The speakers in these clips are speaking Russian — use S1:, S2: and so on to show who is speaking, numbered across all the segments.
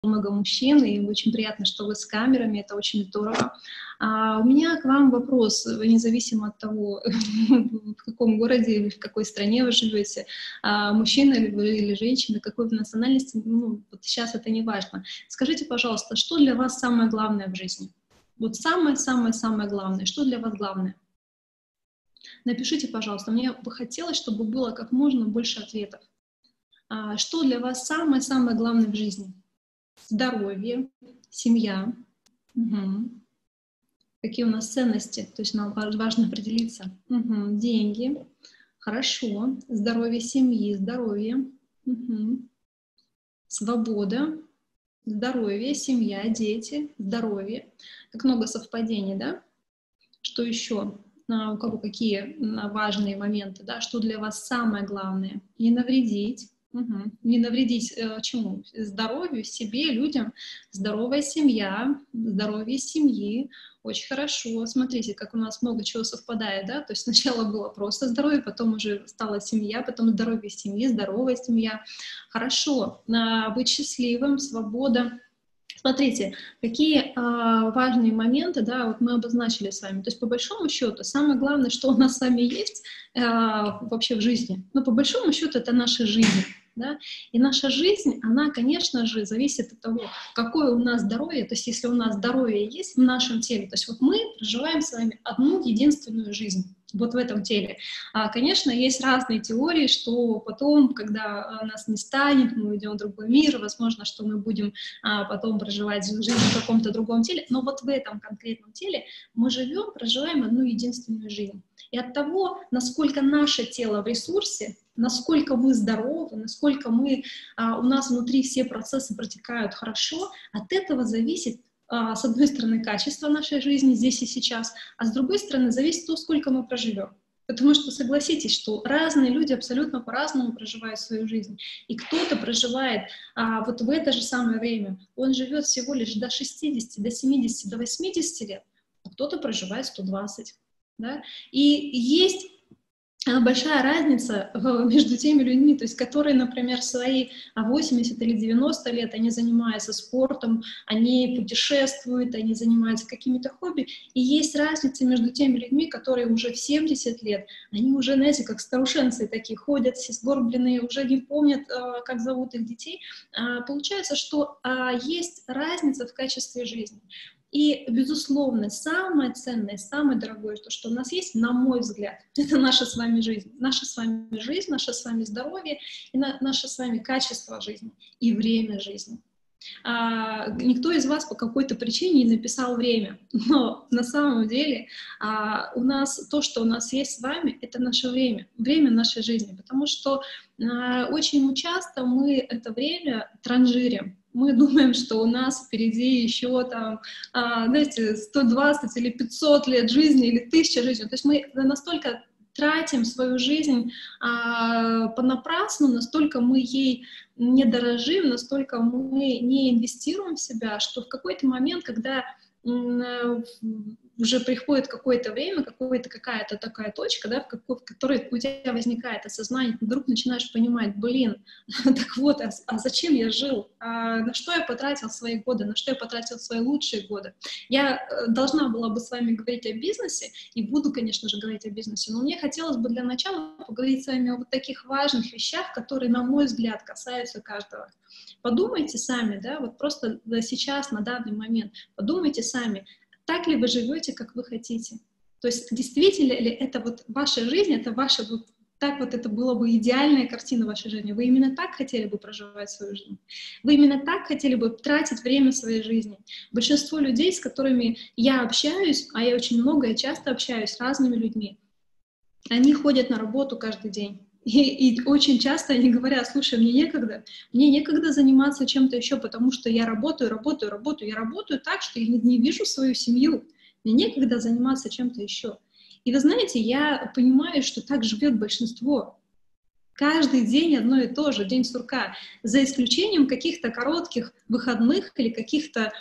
S1: много мужчин, и очень приятно, что вы с камерами, это очень здорово. У меня к вам вопрос, независимо от того, в каком городе или в какой стране вы живете, мужчина ли вы или женщина, какой вы национальности, ну, вот сейчас это не важно. Скажите, пожалуйста, что для вас самое главное в жизни? Вот самое-самое-самое главное, что для вас главное? Напишите, пожалуйста, мне бы хотелось, чтобы было как можно больше ответов. Что для вас самое-самое главное в жизни? Здоровье, семья. Мгм. Какие у нас ценности? То есть нам важно определиться. Мгм. Деньги. Хорошо. Здоровье семьи, здоровье. Мгм. Свобода, здоровье, семья, дети, здоровье. Как много совпадений, да? Что еще? У кого какие важные моменты, да? Что для вас самое главное? Не навредить. Мгм. Не навредить чему? Здоровью, себе, людям. Здоровая семья, здоровье семьи. Очень хорошо. Смотрите, как у нас много чего совпадает, да? То есть сначала было просто здоровье, потом уже стала семья, потом здоровье семьи, здоровая семья. Хорошо. Быть счастливым, свобода. Смотрите, какие важные моменты, да, вот мы обозначили с вами. То есть, по большому счету, самое главное, что у нас с вами есть вообще в жизни, ну, по большому счету, это наша жизнь. Да? И наша жизнь, она, конечно же, зависит от того, какое у нас здоровье. То есть, если у нас здоровье есть в нашем теле, то есть вот мы проживаем с вами одну единственную жизнь. Вот в этом теле. Конечно, есть разные теории, что потом, когда нас не станет, мы уйдем в другой мир, возможно, что мы будем потом проживать жизнь в каком-то другом теле, но вот в этом конкретном теле мы живем, проживаем одну единственную жизнь. И от того, насколько наше тело в ресурсе, насколько мы здоровы, насколько у нас внутри все процессы протекают хорошо, от этого зависит, с одной стороны, качество нашей жизни здесь и сейчас, а с другой стороны, зависит то, сколько мы проживем. Потому что согласитесь, что разные люди абсолютно по-разному проживают свою жизнь. И кто-то проживает вот в это же самое время, он живет всего лишь до 60, до 70, до 80 лет, а кто-то проживает 120. Да? И есть большая разница между теми людьми, то есть которые, например, свои 80 или 90 лет, они занимаются спортом, они путешествуют, они занимаются какими-то хобби, и есть разница между теми людьми, которые уже в 70 лет, они уже, знаете, как старушенцы такие, ходят все сгорбленные, уже не помнят, как зовут их детей. Получается, что есть разница в качестве жизни. И, безусловно, самое ценное, самое дорогое, то, что у нас есть, на мой взгляд, это наша с вами жизнь. Наша с вами жизнь, наше с вами здоровье и наше с вами качество жизни и время жизни. Никто из вас по какой-то причине не написал время, но на самом деле у нас то, что у нас есть с вами, это наше время нашей жизни, потому что очень часто мы это время транжирим. Мы думаем, что у нас впереди еще там, знаете, 120 или 500 лет жизни или 1000 жизней. То есть мы настолько тратим свою жизнь понапрасну, настолько мы ей не дорожим, настолько мы не инвестируем в себя, что в какой-то момент, когда уже приходит какое-то время, какая-то такая точка, да, в которой у тебя возникает осознание, ты вдруг начинаешь понимать, блин, так вот, зачем я жил, на что я потратил свои годы, на что я потратил свои лучшие годы. Я должна была бы с вами говорить о бизнесе, и буду, конечно же, говорить о бизнесе, но мне хотелось бы для начала поговорить с вами о вот таких важных вещах, которые, на мой взгляд, касаются каждого. Подумайте сами, да, вот просто сейчас, на данный момент, подумайте сами, так ли вы живете, как вы хотите. То есть действительно ли это вот ваша жизнь, это ваша вот так вот это была бы идеальная картина вашей жизни. Вы именно так хотели бы проживать свою жизнь? Вы именно так хотели бы тратить время своей жизни? Большинство людей, с которыми я общаюсь, а я очень много и часто общаюсь с разными людьми, они ходят на работу каждый день. И очень часто они говорят, слушай, мне некогда заниматься чем-то еще, потому что я работаю так, что я не вижу свою семью, мне некогда заниматься чем-то еще. И вы знаете, я понимаю, что так живет большинство. Каждый день одно и то же, день сурка, за исключением каких-то коротких выходных или каких-то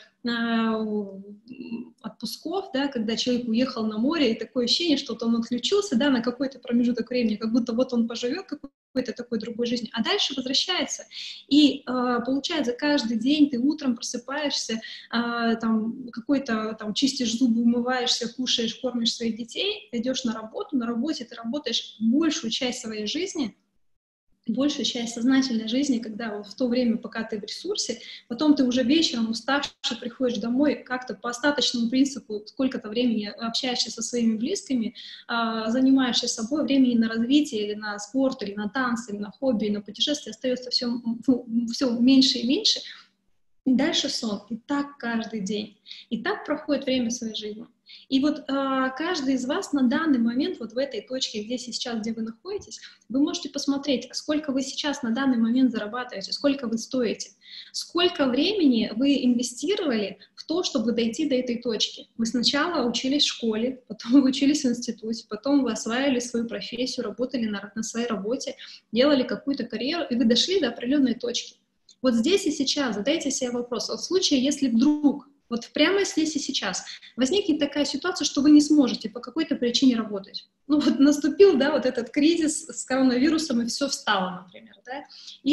S1: отпусков, да, когда человек уехал на море, и такое ощущение, что вот он отключился, да, на какой-то промежуток времени, как будто вот он поживет какой-то такой другой жизнью, а дальше возвращается. И получается, каждый день ты утром просыпаешься, там какой-то там чистишь зубы, умываешься, кушаешь, кормишь своих детей, идешь на работу, на работе ты работаешь большую часть своей жизни, большую часть сознательной жизни, когда вот в то время, пока ты в ресурсе, потом ты уже вечером уставший приходишь домой, как-то по остаточному принципу, сколько-то времени общаешься со своими близкими, занимаешься собой, времени на развитие или на спорт, или на танцы, или на хобби, или на путешествия остается все меньше и меньше. И дальше сон. И так каждый день. И так проходит время своей жизни. И вот каждый из вас на данный момент, вот в этой точке, здесь и сейчас, где вы находитесь, вы можете посмотреть, сколько вы сейчас на данный момент зарабатываете, сколько вы стоите, сколько времени вы инвестировали в то, чтобы дойти до этой точки. Вы сначала учились в школе, потом вы учились в институте, потом вы осваивали свою профессию, работали на своей работе, делали какую-то карьеру, и вы дошли до определенной точки. Вот здесь и сейчас задайте себе вопрос, вот в случае, если вдруг, вот прямо здесь и сейчас возникнет такая ситуация, что вы не сможете по какой-то причине работать. Ну вот наступил, да, вот этот кризис с коронавирусом, и все встало, например, да,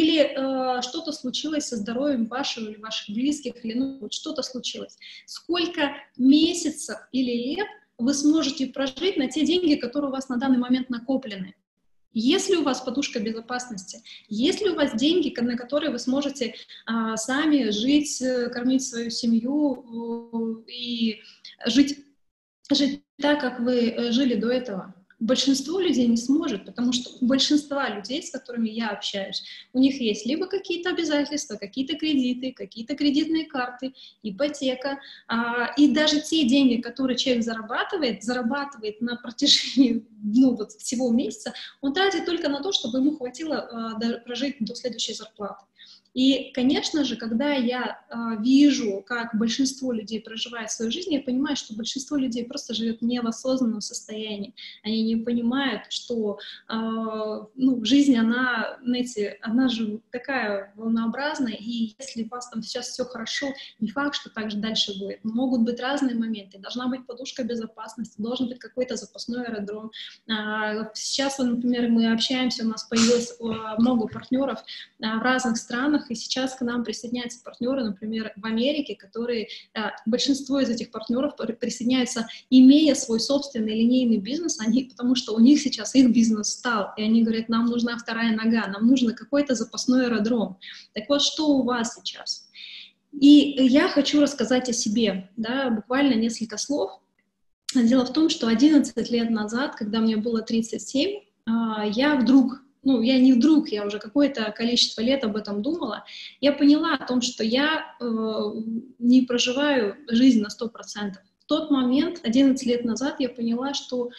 S1: или что-то случилось со здоровьем вашего или ваших близких, или ну вот что-то случилось. Сколько месяцев или лет вы сможете прожить на те деньги, которые у вас на данный момент накоплены? Есть ли у вас подушка безопасности? Есть ли у вас деньги, на которые вы сможете сами жить, кормить свою семью и жить так, как вы жили до этого? Большинство людей не сможет, потому что у большинства людей, с которыми я общаюсь, у них есть либо какие-то обязательства, какие-то кредиты, какие-то кредитные карты, ипотека, и даже те деньги, которые человек зарабатывает на протяжении вот, всего месяца, он тратит только на то, чтобы ему хватило прожить до следующей зарплаты. И, конечно же, когда я вижу, как большинство людей проживает свою жизнь, я понимаю, что большинство людей просто живет не в осознанном состоянии. Они не понимают, что жизнь, она, знаете, она же такая волнообразная, и если у вас там сейчас все хорошо, не факт, что так же дальше будет. Могут быть разные моменты, должна быть подушка безопасности, должен быть какой-то запасной аэродром. Сейчас, например, мы общаемся, у нас появилось много партнеров в разных странах, и сейчас к нам присоединяются партнеры, например, в Америке, которые, большинство из этих партнеров присоединяются, имея свой собственный линейный бизнес, потому что у них сейчас их бизнес встал, и они говорят, нам нужна вторая нога, нам нужен какой-то запасной аэродром. Так вот, что у вас сейчас? И я хочу рассказать о себе, да, буквально несколько слов. Дело в том, что 11 лет назад, когда мне было 37, я вдруг, я уже какое-то количество лет об этом думала, я поняла о том, что я не проживаю жизнь на 100%. В тот момент, 11 лет назад, я поняла, что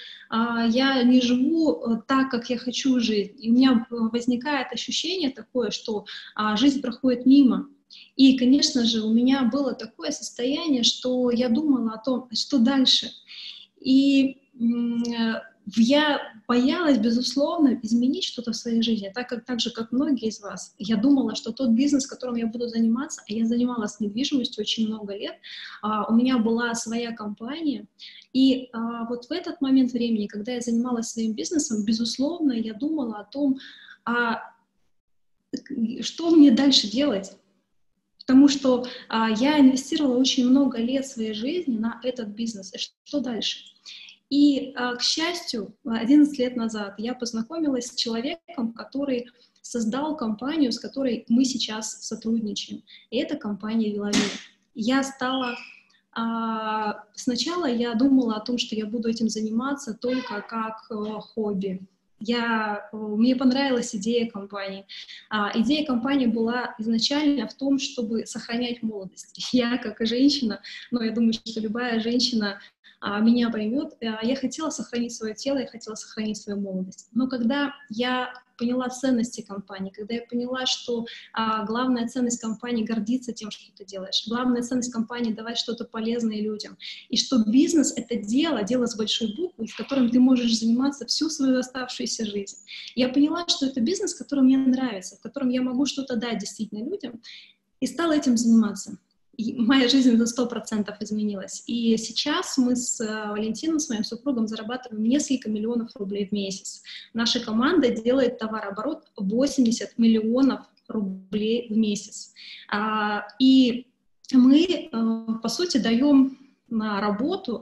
S1: я не живу так, как я хочу жить. И у меня возникает ощущение такое, что жизнь проходит мимо. И, конечно же, у меня было такое состояние, что я думала о том, что дальше. И я боялась, безусловно, изменить что-то в своей жизни, так же, как многие из вас. Я думала, что тот бизнес, которым я буду заниматься, а я занималась недвижимостью очень много лет, у меня была своя компания, и вот в этот момент времени, когда я занималась своим бизнесом, безусловно, я думала о том, что мне дальше делать. Потому что я инвестировала очень много лет своей жизни на этот бизнес. И что дальше? И, к счастью, 11 лет назад я познакомилась с человеком, который создал компанию, с которой мы сейчас сотрудничаем. И это компания Вилавей. Я стала... Сначала я думала о том, что я буду этим заниматься только как хобби. Мне понравилась идея компании. Идея компании была изначально в том, чтобы сохранять молодость. Я, как и женщина, я думаю, что любая женщина меня поймет, я хотела сохранить свое тело, я хотела сохранить свою молодость. Но когда я поняла ценности компании, когда я поняла, что главная ценность компании — гордиться тем, что ты делаешь, главная ценность компании — давать что-то полезное людям, и что бизнес — это дело с большой буквы, с которым ты можешь заниматься всю свою оставшуюся жизнь. Я поняла, что это бизнес, который мне нравится, в котором я могу что-то дать действительно людям, и стала этим заниматься. И моя жизнь на 100% изменилась. И сейчас мы с Валентином, с моим супругом, зарабатываем несколько миллионов рублей в месяц. Наша команда делает товарооборот 80 миллионов рублей в месяц. И мы, по сути, даем работу,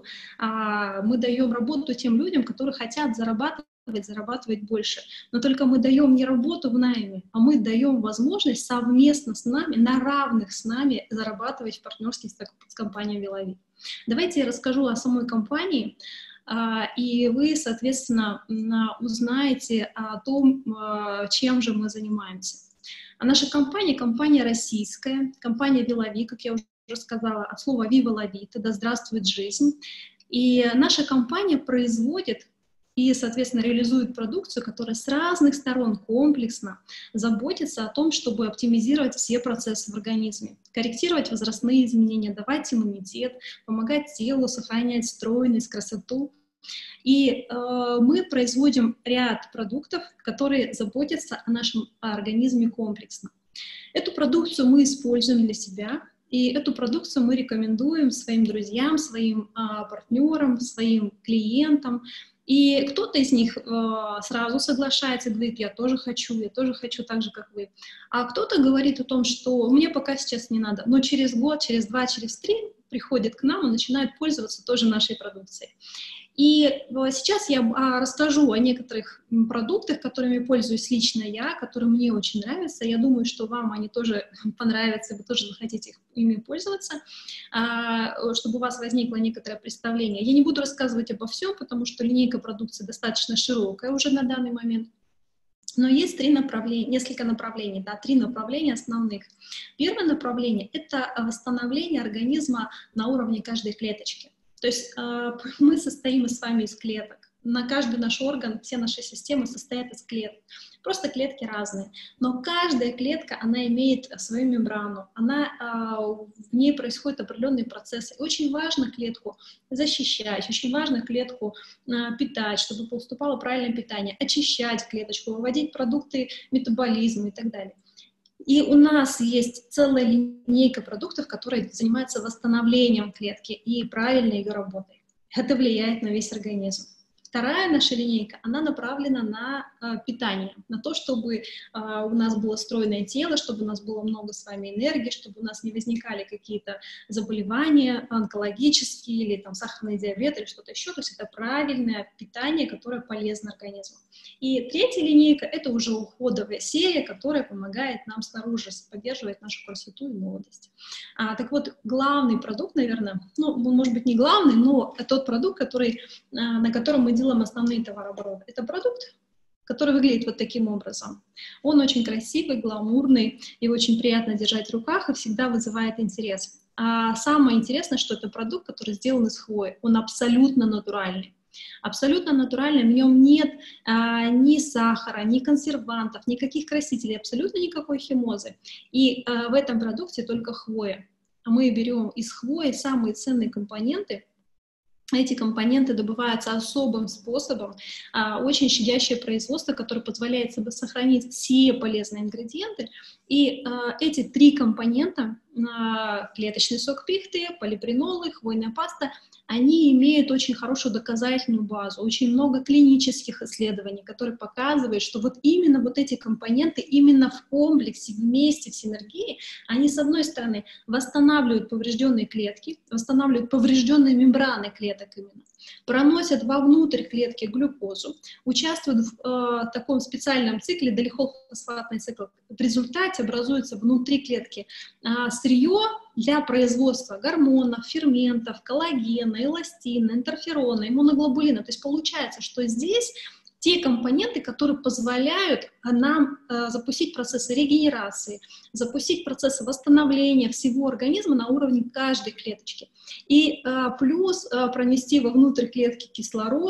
S1: мы даем работу тем людям, которые хотят зарабатывать больше. Но только мы даем не работу в найме, а мы даем возможность совместно с нами, на равных с нами, зарабатывать в партнерстве с компанией Вилавит. Давайте я расскажу о самой компании, и вы, соответственно, узнаете о том, чем же мы занимаемся. Наша компания российская, компания Вилавит, как я уже сказала, от слова «Viva la Vita», «Да здравствует жизнь». И наша компания производит и, соответственно, реализует продукцию, которая с разных сторон комплексно заботится о том, чтобы оптимизировать все процессы в организме, корректировать возрастные изменения, давать иммунитет, помогать телу сохранять стройность, красоту. И мы производим ряд продуктов, которые заботятся о нашем организме комплексно. Эту продукцию мы используем для себя, и эту продукцию мы рекомендуем своим друзьям, своим партнерам, своим клиентам. И кто-то из них сразу соглашается, говорит: я тоже хочу так же, как вы. А кто-то говорит о том, что мне пока сейчас не надо, но через год, через 2, через 3 приходит к нам и начинает пользоваться тоже нашей продукцией. И сейчас я расскажу о некоторых продуктах, которыми пользуюсь лично я, которые мне очень нравятся. Я думаю, что вам они тоже понравятся, вы тоже захотите ими пользоваться, чтобы у вас возникло некоторое представление. Я не буду рассказывать обо всем, потому что линейка продукции достаточно широкая уже на данный момент. Но есть несколько направлений, 3 направления основных. Первое направление — это восстановление организма на уровне каждой клеточки. То есть мы состоим с вами из клеток. На каждый наш орган, все наши системы состоят из клеток. Просто клетки разные. Но каждая клетка, она имеет свою мембрану. В ней происходят определенные процессы. Очень важно клетку защищать, очень важно клетку питать, чтобы поступало правильное питание, очищать клеточку, выводить продукты метаболизма и так далее. И у нас есть целая линейка продуктов, которые занимаются восстановлением клетки и правильной ее работой. Это влияет на весь организм. Вторая наша линейка, она направлена на питание, на то, чтобы у нас было стройное тело, чтобы у нас было много с вами энергии, чтобы у нас не возникали какие-то заболевания онкологические или сахарный диабет или что-то еще. То есть это правильное питание, которое полезно организму. И третья линейка — это уже уходовая серия, которая помогает нам снаружи поддерживать нашу красоту и молодость. Так вот, главный продукт, наверное, может быть, не главный, но тот продукт, на котором мы делаем основные товарообороты. Это продукт, который выглядит вот таким образом. Он очень красивый, гламурный, его очень приятно держать в руках и всегда вызывает интерес. А самое интересное, что это продукт, который сделан из хвои. Он абсолютно натуральный. Абсолютно натуральный, в нем нет ни сахара, ни консервантов, никаких красителей, абсолютно никакой химозы. И в этом продукте только хвоя. Мы берем из хвои самые ценные компоненты. Эти компоненты добываются особым способом, очень щадящее производство, которое позволяет себе сохранить все полезные ингредиенты. И эти 3 компонента, клеточный сок пихты, полипренолы, хвойная паста, они имеют очень хорошую доказательную базу, очень много клинических исследований, которые показывают, что вот именно вот эти компоненты, именно в комплексе, вместе, в синергии, они, с одной стороны, восстанавливают поврежденные клетки, восстанавливают поврежденные мембраны клеток именно, проносят вовнутрь клетки глюкозу, участвуют в таком специальном цикле, долихол-фосфатный цикл. В результате образуется внутри клетки сырье для производства гормонов, ферментов, коллагена, эластина, интерферона, иммуноглобулина. То есть получается, что здесь те компоненты, которые позволяют нам запустить процессы регенерации, запустить процессы восстановления всего организма на уровне каждой клеточки. И плюс пронести вовнутрь клетки кислород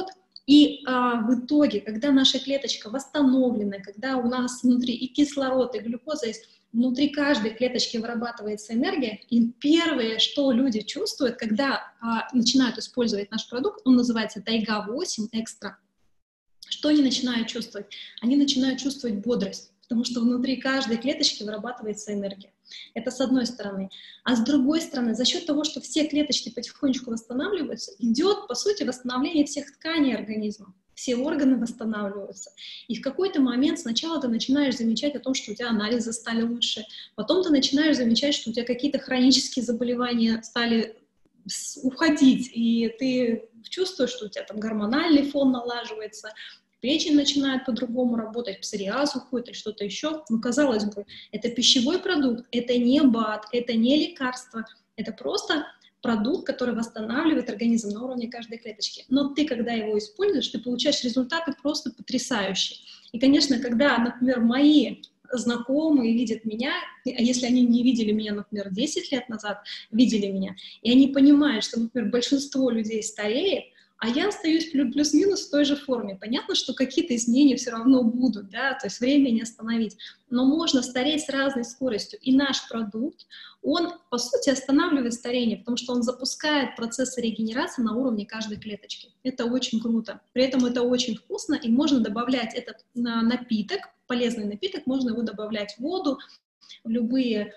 S1: И в итоге, когда наша клеточка восстановлена, когда у нас внутри и кислород, и глюкоза есть, внутри каждой клеточки вырабатывается энергия, и первое, что люди чувствуют, когда начинают использовать наш продукт, он называется Тайга-8 Экстра, что они начинают чувствовать? Они начинают чувствовать бодрость, потому что внутри каждой клеточки вырабатывается энергия. Это с одной стороны. А с другой стороны, за счет того, что все клеточки потихонечку восстанавливаются, идет, по сути, восстановление всех тканей организма. Все органы восстанавливаются. И в какой-то момент сначала ты начинаешь замечать о том, что у тебя анализы стали лучше, потом ты начинаешь замечать, что у тебя какие-то хронические заболевания стали уходить, и ты чувствуешь, что у тебя там гормональный фон налаживается, печень начинает по-другому работать, псориаз уходит или что-то еще. Ну, казалось бы, это пищевой продукт, это не БАД, это не лекарство, это просто продукт, который восстанавливает организм на уровне каждой клеточки. Но ты, когда его используешь, ты получаешь результаты просто потрясающие. И, конечно, когда, например, мои знакомые видят меня, а если они не видели меня, например, 10 лет назад, видели меня, и они понимают, что, например, большинство людей стареет, а я остаюсь плюс-минус в той же форме. Понятно, что какие-то изменения все равно будут, да, то есть время не остановить. Но можно стареть с разной скоростью. И наш продукт, он, по сути, останавливает старение, потому что он запускает процессы регенерации на уровне каждой клеточки. Это очень круто. При этом это очень вкусно, и можно добавлять этот напиток, полезный напиток, можно его добавлять в воду, в любые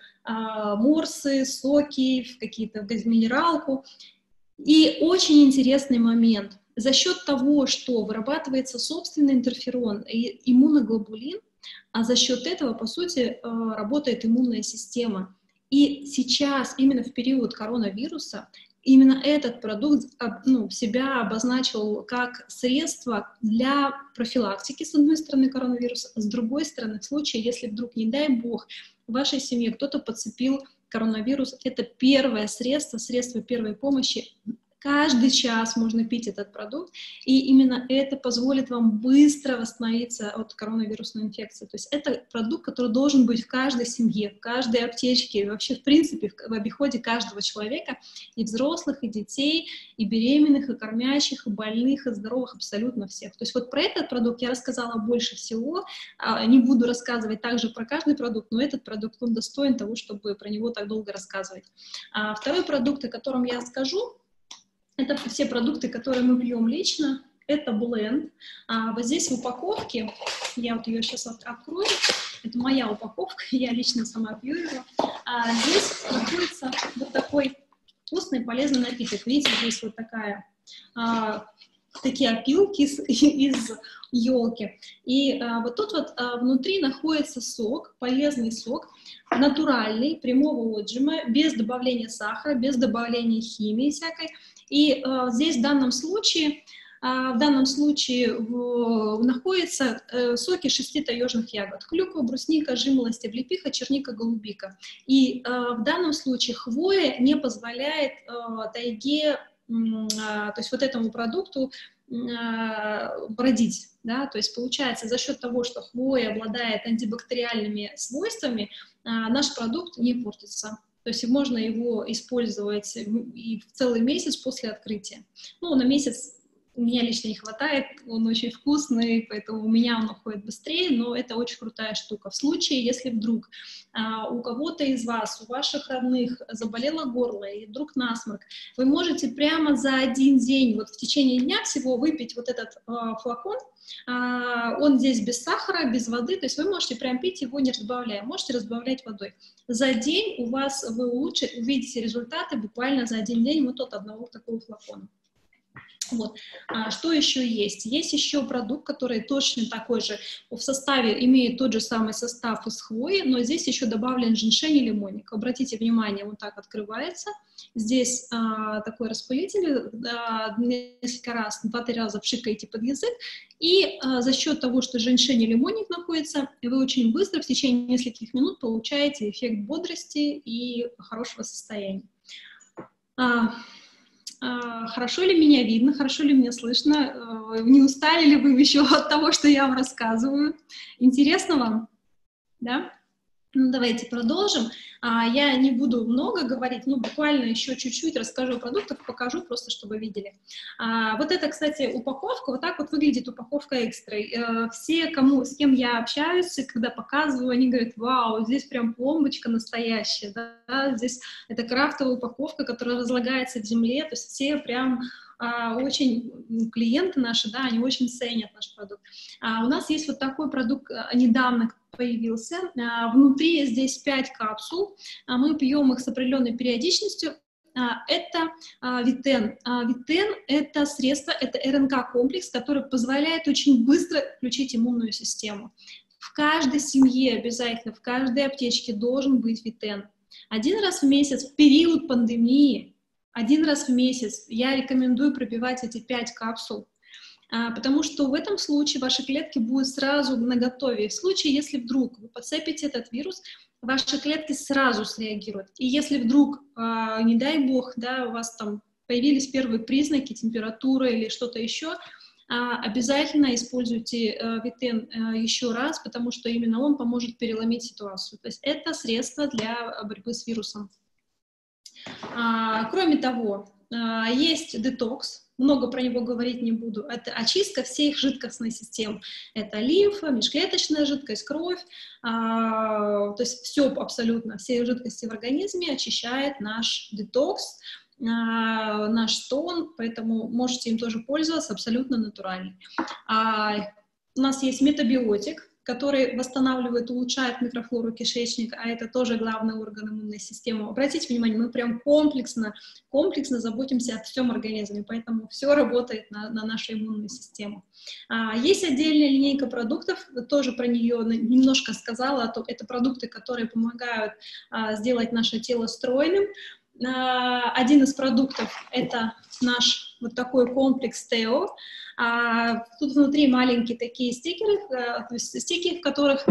S1: морсы, соки, в какие-то газминералку. И очень интересный момент. За счет того, что вырабатывается собственный интерферон и иммуноглобулин, а за счет этого, по сути, работает иммунная система. И сейчас, именно в период коронавируса, именно этот продукт себя обозначил как средство для профилактики, с одной стороны, коронавируса, а с другой стороны, в случае, если вдруг, не дай бог, в вашей семье кто-то подцепил коронавирус, это первое средство первой помощи. Каждый час можно пить этот продукт, и именно это позволит вам быстро восстановиться от коронавирусной инфекции. То есть это продукт, который должен быть в каждой семье, в каждой аптечке, и вообще, в принципе, в обиходе каждого человека, и взрослых, и детей, и беременных, и кормящих, и больных, и здоровых, абсолютно всех. То есть вот про этот продукт я рассказала больше всего, не буду рассказывать также про каждый продукт, но этот продукт, он достоин того, чтобы про него так долго рассказывать. Второй продукт, о котором я скажу, это все продукты, которые мы пьем лично. Это бленд. Вот здесь в упаковке, я вот ее сейчас открою, это моя упаковка, я лично сама пью его. Здесь находится вот такой вкусный, полезный напиток. Видите, здесь вот такие опилки из елки. И вот тут вот внутри находится сок, полезный сок, натуральный, прямого отжима, без добавления сахара, без добавления химии всякой. И здесь в данном случае находятся соки 6 таежных ягод: клюква, брусника, жимолость, облепиха, черника, голубика. И в данном случае хвоя не позволяет тайге, то есть вот этому продукту бродить, да, то есть получается за счет того, что хвоя обладает антибактериальными свойствами, наш продукт не портится. То есть можно его использовать и в целый месяц после открытия. Ну, на месяц у меня лично не хватает, он очень вкусный, поэтому у меня он уходит быстрее, но это очень крутая штука. В случае, если вдруг у кого-то из вас, у ваших родных заболело горло и вдруг насморк, вы можете прямо за один день, вот в течение дня всего выпить вот этот флакон. Он здесь без сахара, без воды, то есть вы можете прям пить его не разбавляя, можете разбавлять водой. За день вы увидите результаты буквально за один день вот от одного такого флакона. Вот. Что еще есть? Есть еще продукт, который точно такой же, в составе имеет тот же самый состав из хвои, но здесь еще добавлен женьшень и лимонник. Обратите внимание, вот так открывается. Здесь такой распылитель, несколько раз, 2-3 раза пшикаете под язык, и за счет того, что женьшень и лимонник находятся, вы очень быстро, в течение нескольких минут, получаете эффект бодрости и хорошего состояния. Хорошо ли меня видно, хорошо ли меня слышно, не устали ли вы еще от того, что я вам рассказываю? Интересно вам? Да? Ну, давайте продолжим. Я не буду много говорить, ну, буквально еще чуть-чуть расскажу о продуктах, покажу просто, чтобы вы видели. Вот это, кстати, упаковка, вот так вот выглядит упаковка экстра. Все, с кем я общаюсь, и когда показываю, они говорят: вау, здесь прям пломбочка настоящая, да, здесь это крафтовая упаковка, которая разлагается в земле, то есть все прям очень, клиенты наши, да, они очень ценят наш продукт. У нас есть вот такой продукт, недавно появился. Внутри здесь 5 капсул. Мы пьем их с определенной периодичностью. Это Витен. Витен — это средство, это РНК-комплекс, который позволяет очень быстро включить иммунную систему. В каждой семье обязательно, в каждой аптечке должен быть Витен. Один раз в месяц в период пандемии, один раз в месяц я рекомендую пропивать эти 5 капсул. Потому что в этом случае ваши клетки будут сразу наготове. В случае, если вдруг вы подцепите этот вирус, ваши клетки сразу среагируют. И если вдруг, не дай бог, да, у вас там появились первые признаки, температура или что-то еще, обязательно используйте Витен еще раз, потому что именно он поможет переломить ситуацию. То есть это средство для борьбы с вирусом. Кроме того, есть детокс. Много про него говорить не буду. Это очистка всех жидкостной систем. Это лимфа, межклеточная жидкость, кровь. То есть все абсолютно, все жидкости в организме очищает наш детокс, наш стон, поэтому можете им тоже пользоваться, абсолютно натуральный. У нас есть метабиотик, который восстанавливает, улучшает микрофлору кишечника, а это тоже главный орган иммунной системы. Обратите внимание, мы прям комплексно заботимся о всем организме, поэтому все работает на нашу иммунную систему. Есть отдельная линейка продуктов, тоже про нее немножко сказала, это продукты, которые помогают сделать наше тело стройным. Один из продуктов — это наш вот такой комплекс Тео. Тут внутри маленькие такие стикеры, то есть стики, в которых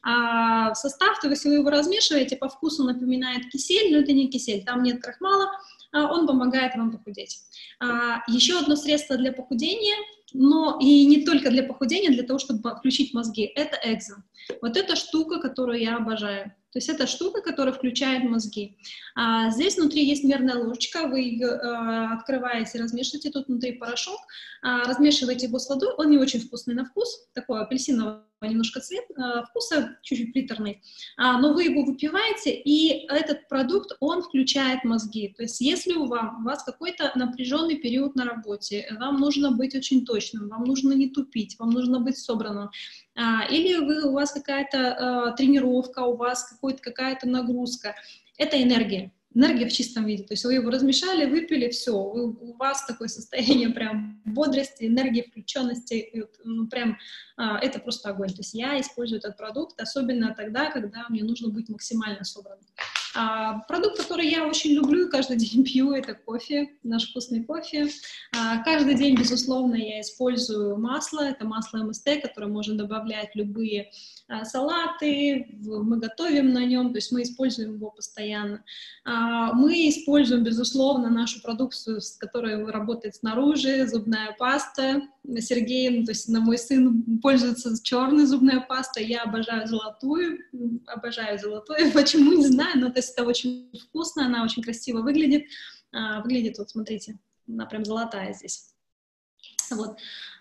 S1: состав, то есть если вы его размешиваете, по вкусу напоминает кисель, но это не кисель, там нет крахмала, он помогает вам похудеть. Еще одно средство для похудения, но и не только для похудения, для того, чтобы включить мозги, это экзо. Вот эта штука, которую я обожаю. То есть это штука, которая включает мозги. Здесь внутри есть мерная ложечка, вы ее открываете, размешиваете, тут внутри порошок, размешиваете его с водой, он не очень вкусный на вкус, такой апельсиновый немножко цвет, вкуса чуть-чуть приторный, но вы его выпиваете, и этот продукт, он включает мозги. То есть если у вас какой-то напряженный период на работе, вам нужно быть очень точным, вам нужно не тупить, вам нужно быть собранным, или у вас какая-то тренировка, у вас какая-то нагрузка, это энергия. Энергия в чистом виде. То есть вы его размешали, выпили, все, у вас такое состояние прям бодрости, энергии, включенности, ну, прям это просто огонь. То есть я использую этот продукт, особенно тогда, когда мне нужно быть максимально собранным. Продукт, который я очень люблю и каждый день пью, это кофе, наш вкусный кофе. Каждый день, безусловно, я использую масло, это масло МСТ, которое можно добавлять в любые салаты, мы готовим на нем, то есть мы используем его постоянно. Мы используем, безусловно, нашу продукцию, с которой работает снаружи, зубная паста. Сергей, то есть мой сын пользуется черной зубной пастой, я обожаю золотую, почему, не знаю, но то есть это очень вкусно, она очень красиво выглядит, вот смотрите, она прям золотая здесь. Вот.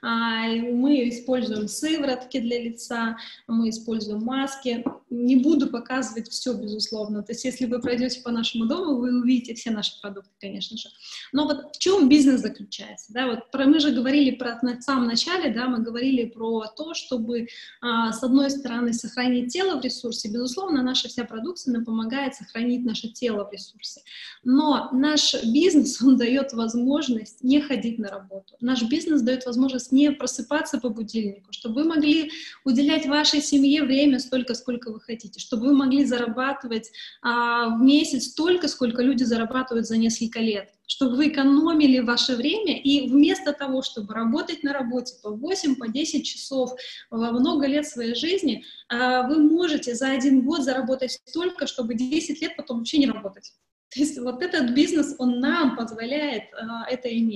S1: Мы используем сыворотки для лица, мы используем маски. Не буду показывать все, безусловно. То есть если вы пройдете по нашему дому, вы увидите все наши продукты, конечно же. Но вот в чем бизнес заключается? Да? Вот мы же говорили в самом начале, да, мы говорили про то, чтобы с одной стороны сохранить тело в ресурсе. Безусловно, наша вся продукция нам помогает сохранить наше тело в ресурсе. Но наш бизнес, он дает возможность не ходить на работу. Наш бизнес дает возможность не просыпаться по будильнику, чтобы вы могли уделять вашей семье время столько, сколько вы хотите, чтобы вы могли зарабатывать в месяц столько, сколько люди зарабатывают за несколько лет, чтобы вы экономили ваше время, и вместо того, чтобы работать на работе по 8, по 10 часов во много лет своей жизни, вы можете за 1 год заработать столько, чтобы 10 лет потом вообще не работать. То есть вот этот бизнес, он нам позволяет это иметь.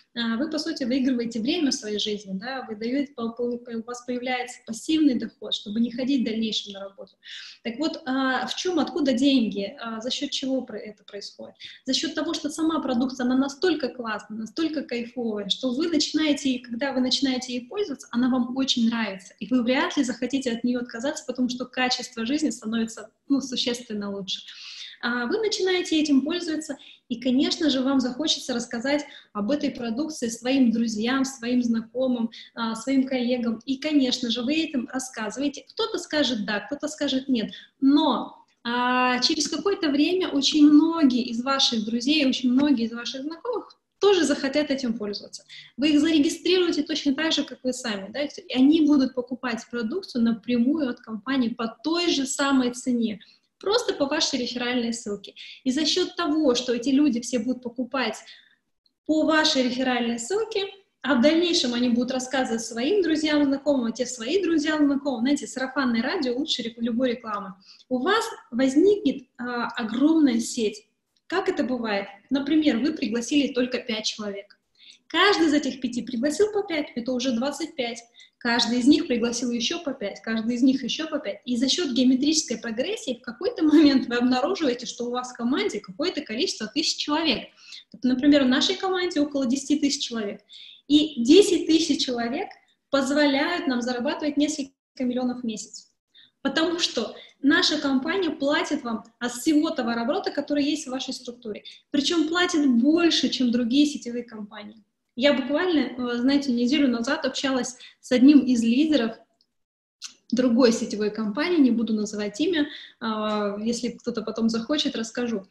S1: вы, по сути, выигрываете время в своей жизни, да, у вас появляется пассивный доход, чтобы не ходить в дальнейшем на работу. Так вот, в чем, откуда деньги, за счет чего это происходит? За счет того, что сама продукция, она настолько классная, настолько кайфовая, что вы начинаете, когда вы начинаете ей пользоваться, она вам очень нравится, и вы вряд ли захотите от нее отказаться, потому что качество жизни становится, ну, существенно лучше. Вы начинаете этим пользоваться, и, конечно же, вам захочется рассказать об этой продукции своим друзьям, своим знакомым, своим коллегам. И, конечно же, вы этим рассказываете. Кто-то скажет да, кто-то скажет нет. Но через какое-то время очень многие из ваших друзей, очень многие из ваших знакомых тоже захотят этим пользоваться. Вы их зарегистрируете точно так же, как вы сами. Да? И они будут покупать продукцию напрямую от компании по той же самой цене, просто по вашей реферальной ссылке. И за счет того, что эти люди все будут покупать по вашей реферальной ссылке, а в дальнейшем они будут рассказывать своим друзьям, знакомым, а те свои друзья, знакомым, знаете, сарафанное радио лучше любой рекламы. У вас возникнет огромная сеть. Как это бывает? Например, вы пригласили только 5 человек. Каждый из этих 5 пригласил по 5, это уже 25. Каждый из них пригласил еще по 5, каждый из них еще по 5. И за счет геометрической прогрессии в какой-то момент вы обнаруживаете, что у вас в команде какое-то количество тысяч человек. Например, в нашей команде около 10 тысяч человек. И 10 тысяч человек позволяют нам зарабатывать несколько миллионов в месяц. Потому что наша компания платит вам от всего товарооборота, который есть в вашей структуре. Причем платит больше, чем другие сетевые компании. Я буквально, знаете, неделю назад общалась с одним из лидеров другой сетевой компании, не буду называть имя, если кто-то потом захочет, расскажу.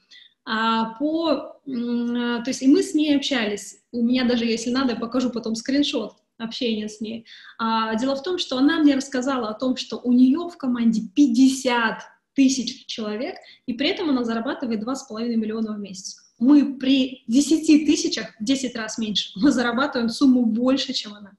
S1: То есть и мы с ней общались. У меня даже, если надо, я покажу потом скриншот общения с ней. Дело в том, что она мне рассказала о том, что у нее в команде 50 тысяч человек, и при этом она зарабатывает 2,5 миллиона в месяц. Мы при 10 тысячах, в 10 раз меньше, мы зарабатываем сумму больше, чем она.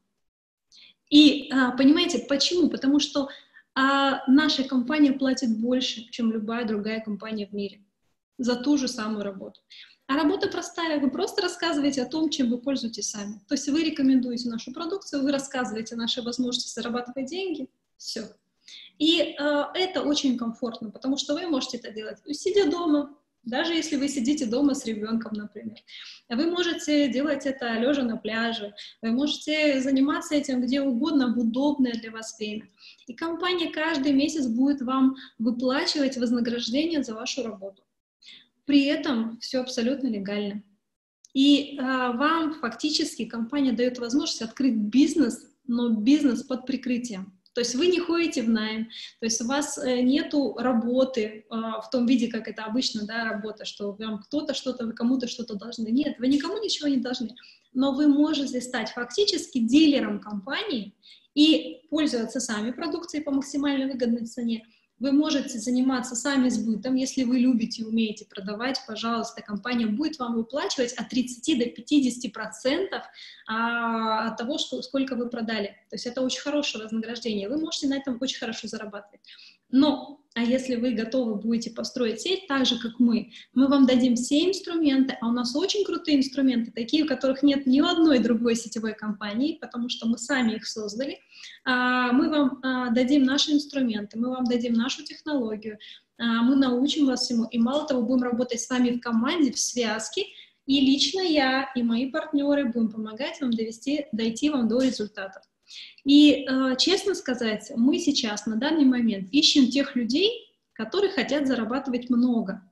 S1: И понимаете, почему? Потому что наша компания платит больше, чем любая другая компания в мире за ту же самую работу. А работа простая, вы просто рассказываете о том, чем вы пользуетесь сами. То есть вы рекомендуете нашу продукцию, вы рассказываете о нашей возможности зарабатывать деньги, все. И это очень комфортно, потому что вы можете это делать, сидя дома, даже если вы сидите дома с ребенком, например. Вы можете делать это лежа на пляже, вы можете заниматься этим где угодно, в удобное для вас время. И компания каждый месяц будет вам выплачивать вознаграждение за вашу работу. При этом все абсолютно легально. И вам фактически компания дает возможность открыть бизнес, но бизнес под прикрытием. То есть вы не ходите в найм, то есть у вас нету работы в том виде, как это обычно, да, работа, что вам кто-то что-то, вы кому-то что-то должны. Нет, вы никому ничего не должны. Но вы можете стать фактически дилером компании и пользоваться сами продукцией по максимально выгодной цене. Вы можете заниматься сами сбытом, если вы любите и умеете продавать, пожалуйста, компания будет вам выплачивать от 30 до 50% от того, сколько вы продали. То есть это очень хорошее вознаграждение, вы можете на этом очень хорошо зарабатывать. Но, а если вы готовы будете построить сеть так же, как мы вам дадим все инструменты, а у нас очень крутые инструменты, такие, у которых нет ни у одной другой сетевой компании, потому что мы сами их создали. Мы вам дадим наши инструменты, мы вам дадим нашу технологию, мы научим вас всему, и мало того, будем работать с вами в команде, в связке, и лично я, и мои партнеры будем помогать вам дойти вам до результата. И, честно сказать, мы сейчас, на данный момент, ищем тех людей, которые хотят зарабатывать много.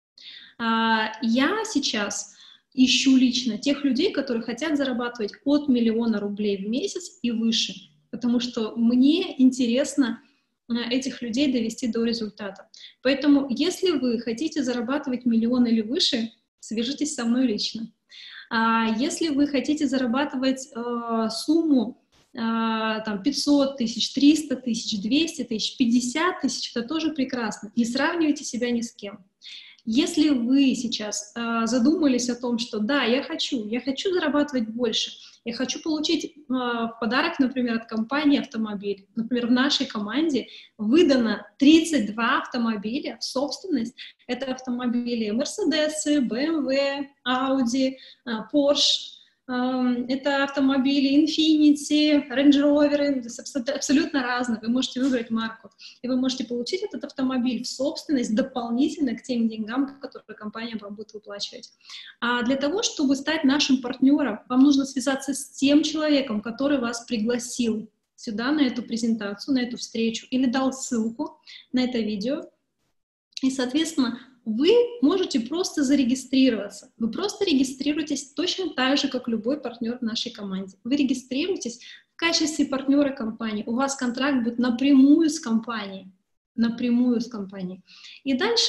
S1: Я сейчас ищу лично тех людей, которые хотят зарабатывать от 1 миллиона рублей в месяц и выше, потому что мне интересно этих людей довести до результата. Поэтому, если вы хотите зарабатывать 1 миллион или выше, свяжитесь со мной лично. Если вы хотите зарабатывать сумму, там 500 тысяч, 300 тысяч, 200 тысяч, 50 тысяч, это тоже прекрасно. Не сравнивайте себя ни с кем. Если вы сейчас задумались о том, что да, я хочу зарабатывать больше, я хочу получить в подарок, например, от компании автомобиль. Например, в нашей команде выдано 32 автомобиля в собственность. Это автомобили Mercedes, BMW, Audi, Porsche, Это автомобили Infiniti, Range Rover, абсолютно разные. Вы можете выбрать марку, и вы можете получить этот автомобиль в собственность дополнительно к тем деньгам, которые компания вам будет выплачивать. А для того, чтобы стать нашим партнером, вам нужно связаться с тем человеком, который вас пригласил сюда, на эту презентацию, на эту встречу, или дал ссылку на это видео. И, соответственно, вы можете просто зарегистрироваться. Вы просто регистрируетесь точно так же, как любой партнер в нашей команде. Вы регистрируетесь в качестве партнера компании. У вас контракт будет напрямую с компанией. Напрямую с компанией. И дальше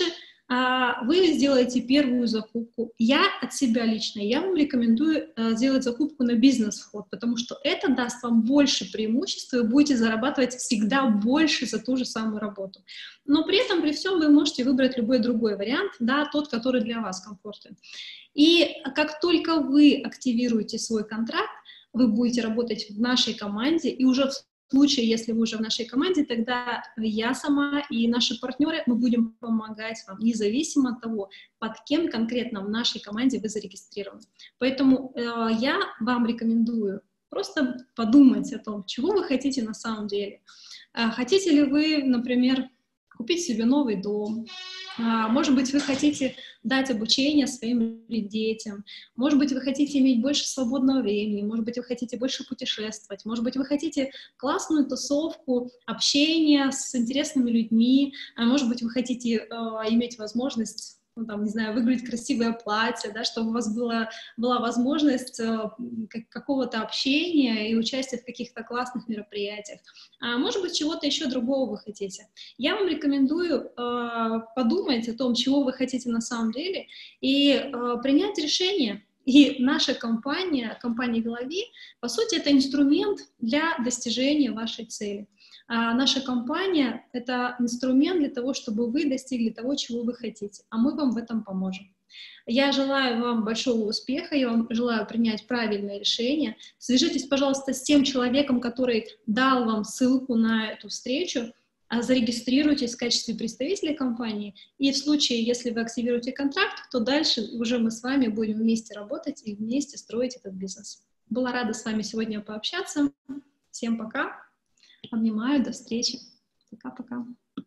S1: вы сделаете первую закупку. Я от себя лично, я вам рекомендую сделать закупку на бизнес-вход, потому что это даст вам больше преимуществ, и вы будете зарабатывать всегда больше за ту же самую работу. Но при этом, при всем, вы можете выбрать любой другой вариант, да, тот, который для вас комфортен. И как только вы активируете свой контракт, вы будете работать в нашей команде, и уже в случае, если вы уже в нашей команде, тогда я сама и наши партнеры, мы будем помогать вам, независимо от того, под кем конкретно в нашей команде вы зарегистрированы. Поэтому я вам рекомендую просто подумать о том, чего вы хотите на самом деле. Хотите ли вы, например, купить себе новый дом? Может быть, вы хотите дать обучение своим детям, может быть, вы хотите иметь больше свободного времени, может быть, вы хотите больше путешествовать, может быть, вы хотите классную тусовку, общение с интересными людьми, может быть, вы хотите иметь возможность, ну, там, не знаю, выиграть красивое платье, да, чтобы у вас была возможность какого-то общения и участия в каких-то классных мероприятиях. Может быть, чего-то еще другого вы хотите. Я вам рекомендую подумать о том, чего вы хотите на самом деле, и принять решение. И наша компания Голови, по сути, это инструмент для достижения вашей цели. Наша компания — это инструмент для того, чтобы вы достигли того, чего вы хотите, а мы вам в этом поможем. Я желаю вам большого успеха, я вам желаю принять правильное решение. Свяжитесь, пожалуйста, с тем человеком, который дал вам ссылку на эту встречу, зарегистрируйтесь в качестве представителя компании, и в случае, если вы активируете контракт, то дальше уже мы с вами будем вместе работать и вместе строить этот бизнес. Была рада с вами сегодня пообщаться. Всем пока. Обнимаю, до встречи. Пока-пока.